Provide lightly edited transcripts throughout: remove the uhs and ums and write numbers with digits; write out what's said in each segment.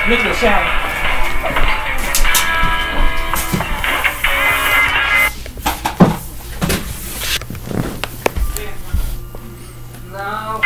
make the sound. Now.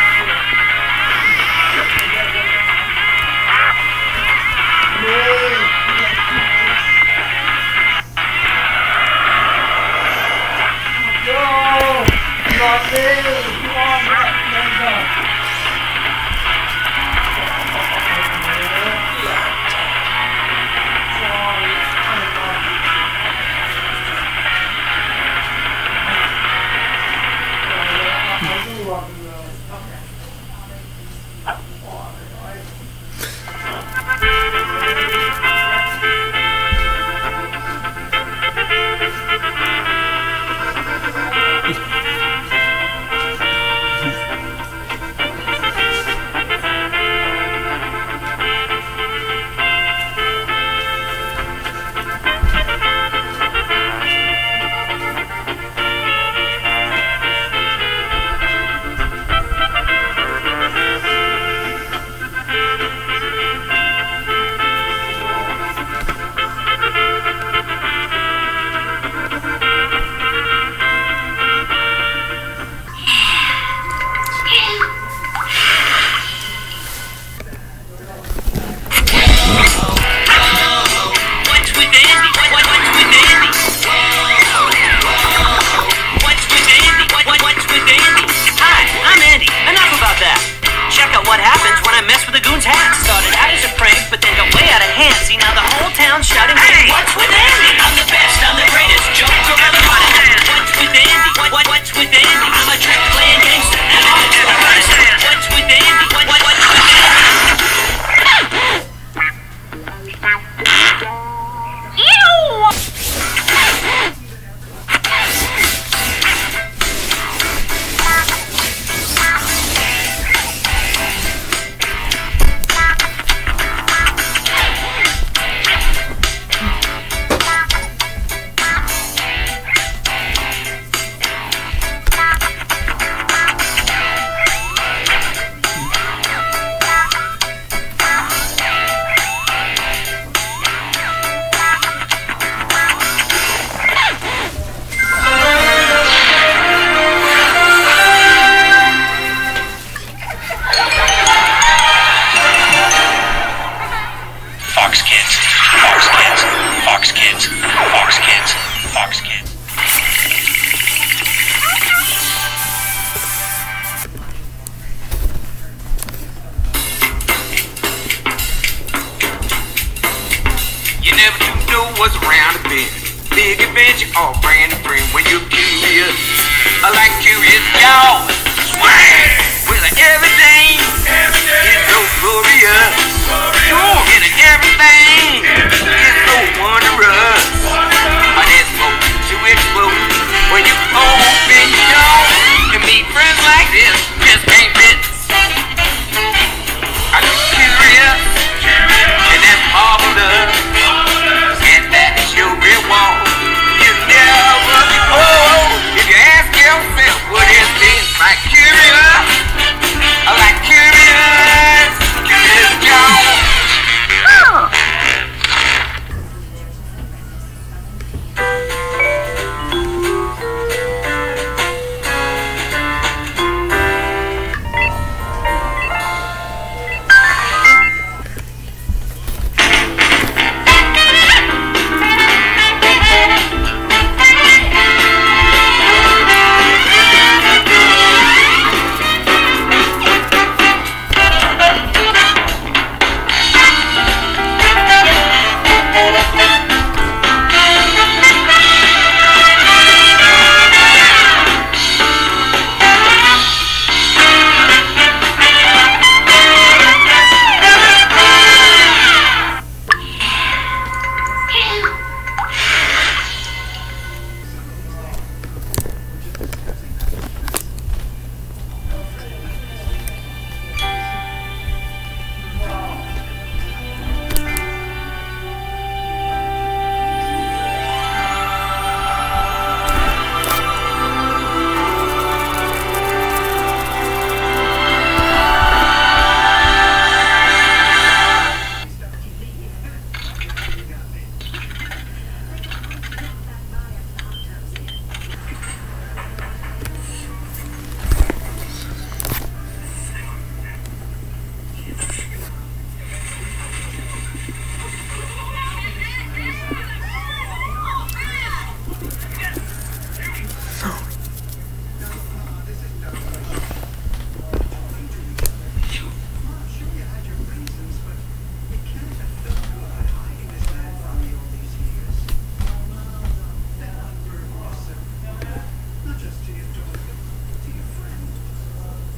What happens when I mess with a goon's hat? Started out as a prank, but then got way out of hand. See, now the whole town's shouting, hey, what's with Andy? I'm the best, I'm the greatest, joke everybody. What's with Andy? What's with Andy? I'm a trick-playing gangster. Everybody say, what's with Andy? What's with Andy? Fox Kids, Fox Kids, Fox Kids, Fox Kids, Fox Kids. You never do know what's around the bend. Big adventure, all brand new friend when you're curious. I like curious, y'all. Swing! With everything is so glorious. And everything is so wondrous. I just hope to explode when you open your door and meet friends like this.